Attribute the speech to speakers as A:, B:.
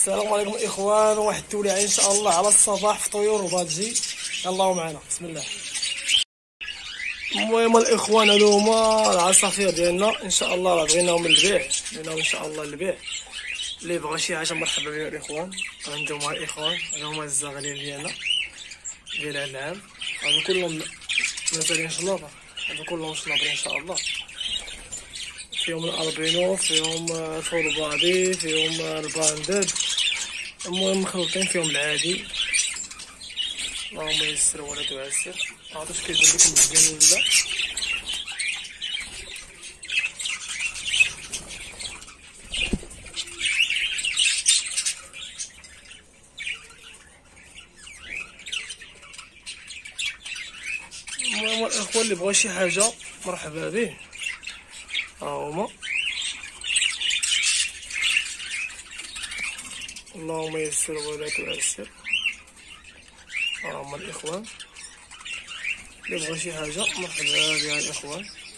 A: السلام عليكم الاخوان، واحد التوليعه ان شاء الله على الصباح في طيور وبادجي. يلاه معنا بسم الله. المهم الاخوان هادو هما العصافير ديالنا ان شاء الله، راه بغيناهم للبيع، بغيناهم ان شاء الله للبيع. اللي بغى شي حاجه مرحبا بهم الاخوان. هانتوما الاخوان هادو هما الزغالين ديالنا ديال هاد العام، هادو كلهم مازالين شناطر، هادو كلهم شناطر ان شاء الله. فيهم الالبينو، فيهم الفول بادي، فيهم الباندد، المهم مخلطين فيهم العادي. اللهم يسر ولا تعسر. عرفتوا اش كيدير لكم مزيان ولا؟ المهم الاخوان اللي بغا شي حاجه مرحبا به، ها هما. اللهم يسر ولا تعسر. ها هما الاخوان اللي بغا شي حاجه مرحبا بها الاخوان.